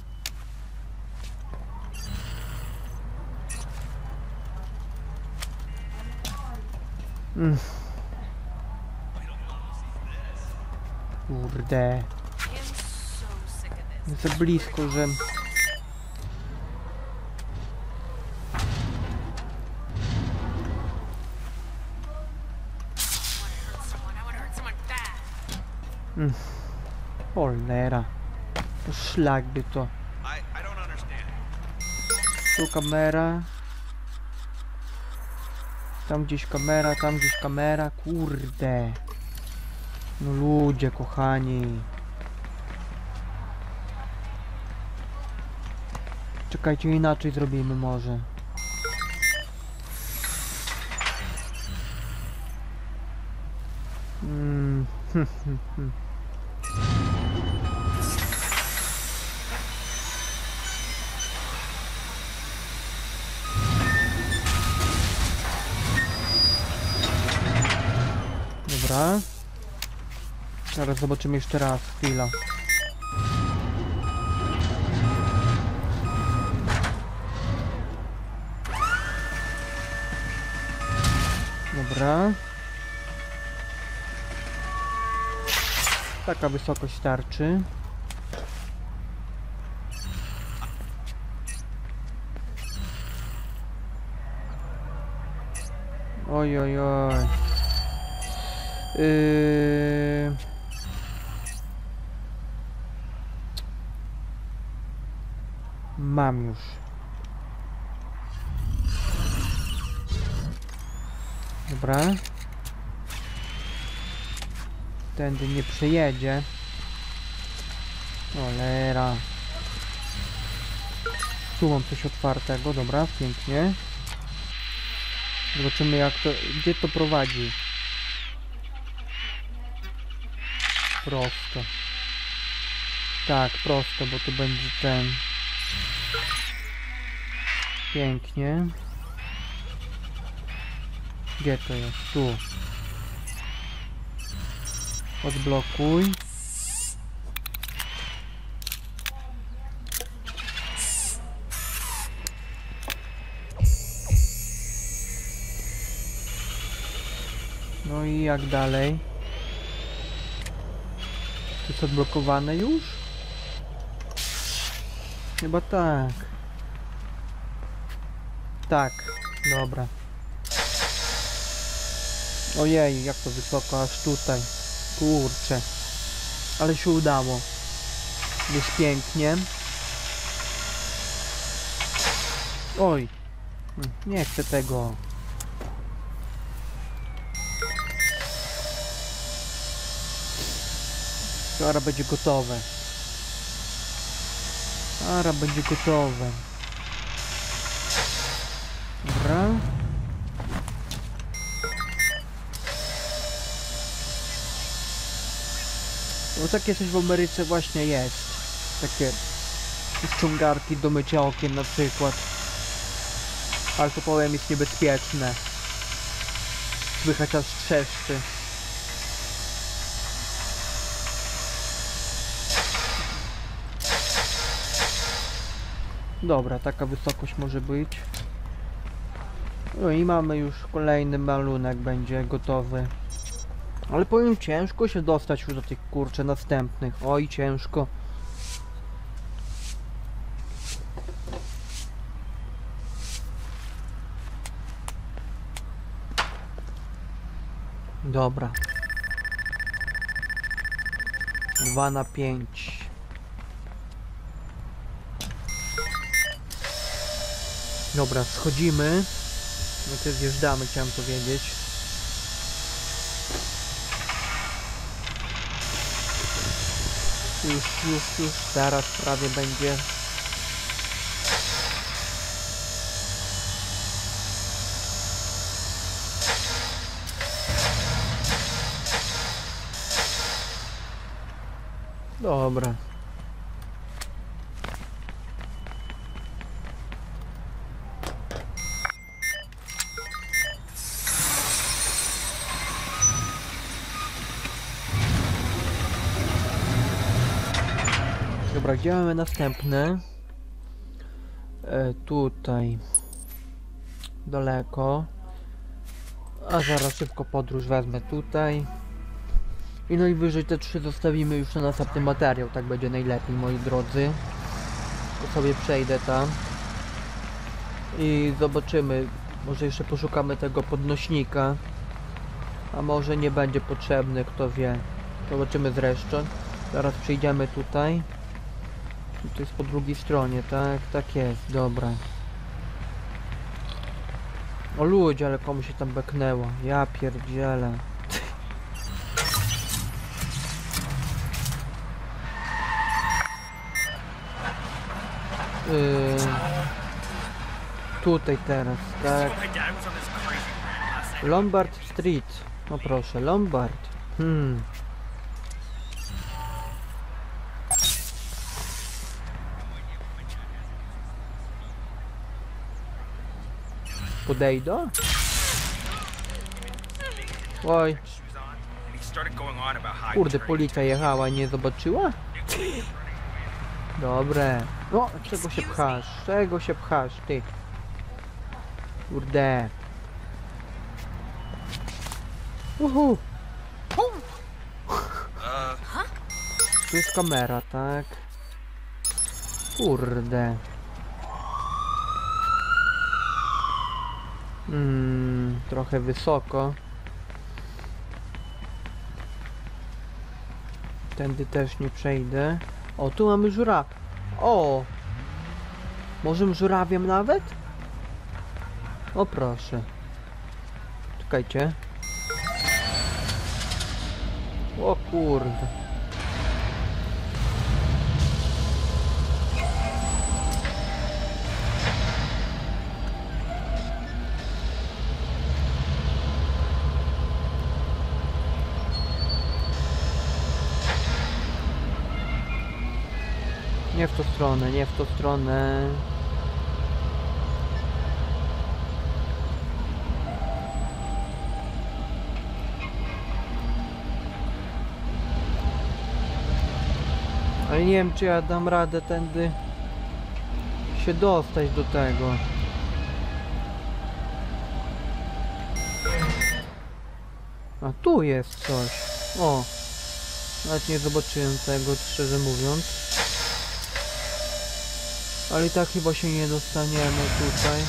Mm. Kurde. Za blisko, że... Mm. Cholera. To szlak by to. Tu kamera. Tam gdzieś kamera, tam gdzieś kamera. Kurde. No ludzie kochani. Czekajcie, inaczej zrobimy może. Mm. Dobra. Zaraz zobaczymy jeszcze raz. Chwila. Dobra. Taka wysokość starczy. Oj, oj, oj. Yy... Mam już. Dobra. Tędy nie przejedzie. Cholera. Tu mam coś otwartego, dobra, pięknie. Zobaczymy jak to, gdzie to prowadzi. Prosto. Tak, prosto, bo to będzie ten. Pięknie. Gdzie to jest? Tu. Odblokuj. No i jak dalej? To jest odblokowane już? Chyba tak. Tak, dobra. Ojej, jak to wysoko, aż tutaj. Kurczę. Ale się udało. Jest pięknie. Oj. Nie chcę tego. Zaraz będzie gotowe. Zaraz będzie gotowe. Dobra. No takie coś w Ameryce właśnie jest. Takie ściągarki do mycia okien na przykład. Ale to powiem jest niebezpieczne. Słychać aż trzeszczy. Dobra, taka wysokość może być. No i mamy już kolejny malunek będzie gotowy. Ale powiem, ciężko się dostać już do tych kurczę następnych. Oj, ciężko. Dobra. Dwa na pięć. Dobra, schodzimy. No to zjeżdżamy, chciałem powiedzieć. Już, już, już, zaraz prawie będzie. Dobra. Dobra, gdzie mamy następne? E, tutaj. Daleko. A zaraz szybko podróż wezmę tutaj. I najwyżej te trzy zostawimy już na następny materiał. Tak będzie najlepiej, moi drodzy. To sobie przejdę tam. I zobaczymy. Może jeszcze poszukamy tego podnośnika. A może nie będzie potrzebny, kto wie. Zobaczymy zresztą. Zaraz przyjdziemy tutaj. To jest po drugiej stronie, tak? Tak jest, dobra. O ludzie, ale komu się tam beknęło. Ja pierdzielę. Yy, tutaj teraz, tak. Lombard Street. No proszę, Lombard. Hmm. Podejdę? Oj. Kurde, policja jechała i nie zobaczyła? Dobre. No, czego się pchasz? Czego się pchasz, ty? Kurde. Uhu. Tu jest kamera, tak? Kurde. Hmm, trochę wysoko. Tędy też nie przejdę. O, tu mamy żuraw. O! Możemy żurawiem nawet? O proszę. Czekajcie. O kurde. Nie w tą stronę, nie w tą stronę. Ale nie wiem, czy ja dam radę tędy się dostać do tego. A tu jest coś. O. Nawet nie zobaczyłem tego, szczerze mówiąc. Ale i tak chyba się nie dostaniemy tutaj.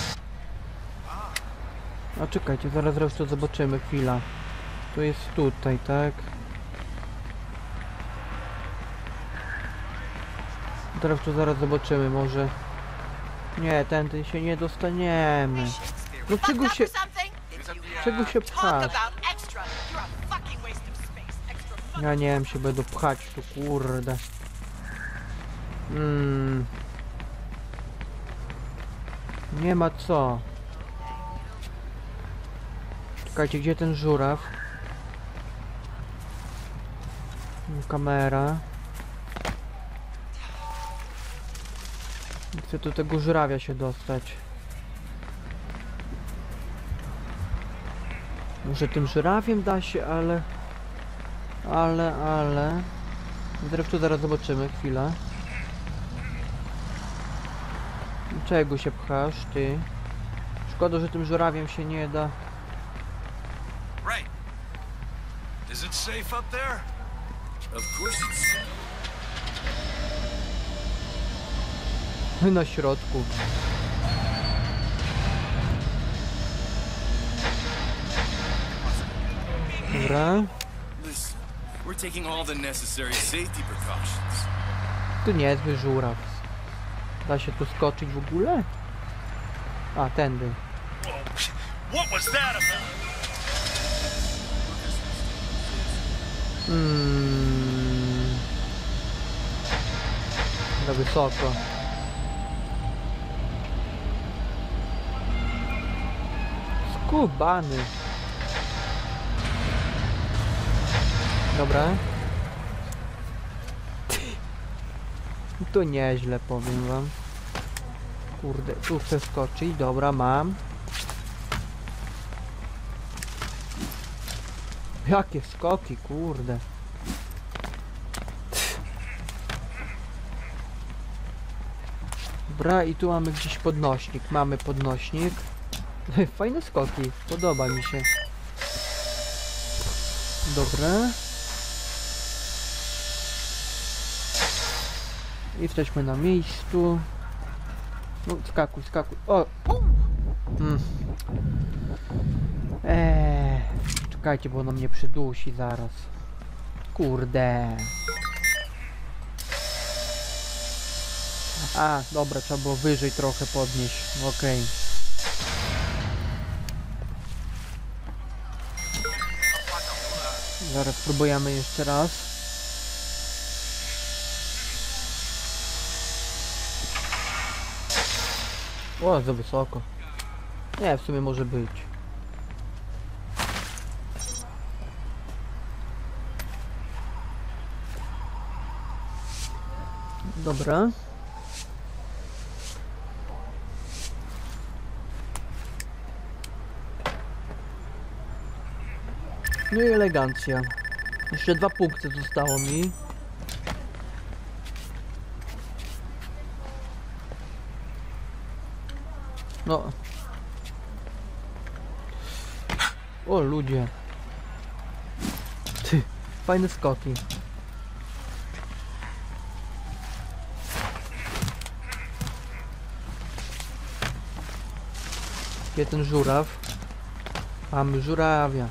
A czekajcie, zaraz resztę zobaczymy, chwila. To jest tutaj, tak? Teraz to zaraz zobaczymy, może... Nie, tędy się nie dostaniemy. No czego Fucked się... up or something? Czego się Talk pchasz? about extra. You're a fucking waste of space. Extra fucking... Ja nie wiem, się będę pchać tu, kurde. Mm. Nie ma co. Czekajcie, gdzie ten żuraw? Kamera. Chcę do tego żurawia się dostać. Może tym żurawiem da się, ale... Ale, ale... Zresztą zaraz zobaczymy, chwila. Czego się pchasz, ty? Szkoda, że tym żurawiem się nie da. Right. Is it safe up there? Of course it's... Na środku. Dobra. Listen, we're taking all the necessary safety precautions. Tu niezły żuraw. Da się tu skoczyć w ogóle? A, tędy. What was that about? Hmm. Za wysoko. Skubany. Dobra. To nieźle, powiem wam. Kurde, tu chcę skoczyć. Dobra, mam. Jakie skoki, kurde. Dobra, i tu mamy gdzieś podnośnik. Mamy podnośnik. Fajne skoki, podoba mi się. Dobra. Jesteśmy na miejscu. No, skakuj, skakuj. O! Mm. Eee, czekajcie, bo ona mnie przydusi zaraz. Kurde. A, dobra, trzeba było wyżej trochę podnieść. Okej. Zaraz spróbujemy jeszcze raz. O, za wysoko. Nie, w sumie może być. Dobra. No i elegancja. Jeszcze dwa punkty zostało mi. No. O, ludzie. Ty, fajne skoki. Gdzie ten żuraw? Mamy żurawia.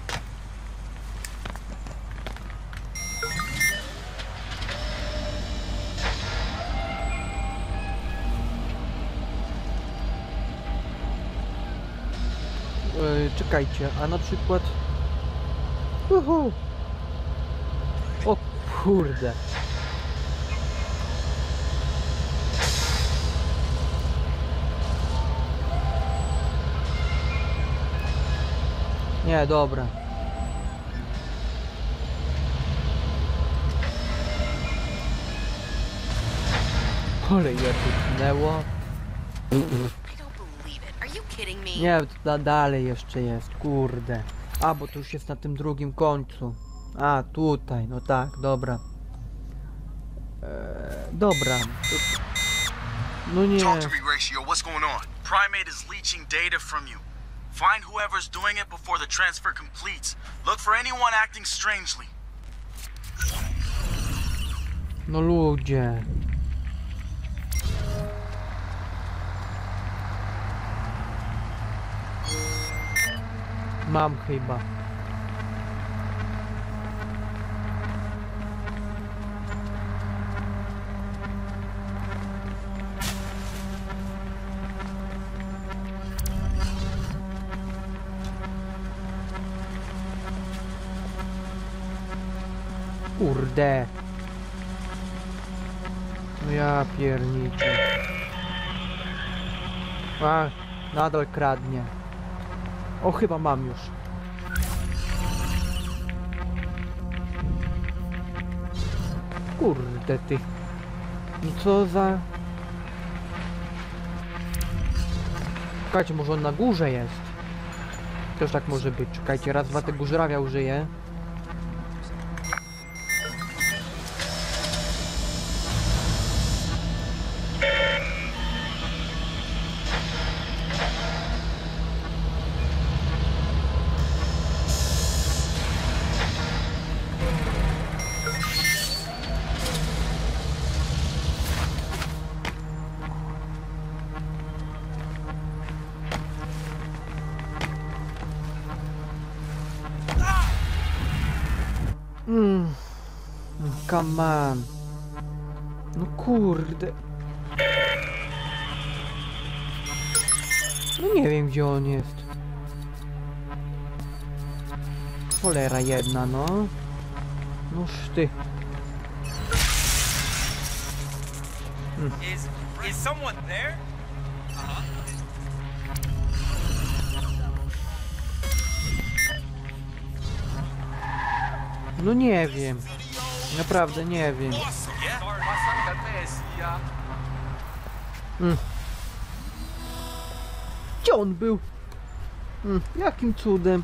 Yy, czekajcie, a na przykład... Uhu. O kurde. Nie, dobra. Ale je puknęło. I don't believe it. Are you kidding me? Nie, da, dalej jeszcze jest, kurde. A, bo to już jest na tym drugim końcu. A, tutaj, no tak, dobra. Eee, dobra. To... No nie. Talk to me, Ratio. What's going on? Primate is leeching data from you. Find whoever's doing it before the transfer completes. Look for anyone acting strangely. No ludzie. Mam chyba. Kurde. No ja pierniczę. A, nadal kradnie. O, chyba mam już. Kurde ty. I co za... Czekajcie, może on na górze jest. Też tak może być. Czekajcie, raz, dwa, tego żurawia użyję. Mm. Come on. No kurde. No nie wiem, gdzie on jest. Cholera jedna, no. Noż ty. Mm. Is is someone there? No nie wiem. Naprawdę nie wiem. Mm. Gdzie on był? Mm. Jakim cudem?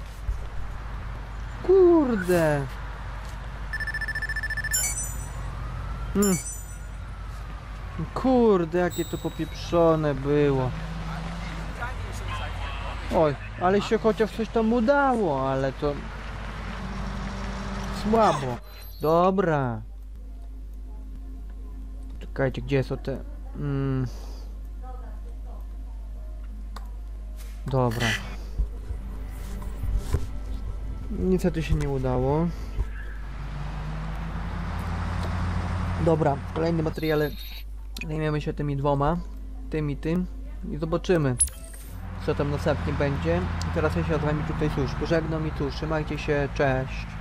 Kurde. Mm. Kurde, jakie to popieprzone było. Oj, ale się chociaż coś tam udało, ale to... Słabo. Dobra. Czekajcie, gdzie są te... Mm. Dobra. Niestety się nie udało. Dobra, w kolejnym materiale zajmiemy się tymi dwoma. Tym i tym. I zobaczymy, co tam następnie będzie. I teraz ja się z wami tutaj cóż, pożegnam i cóż, trzymajcie się, cześć.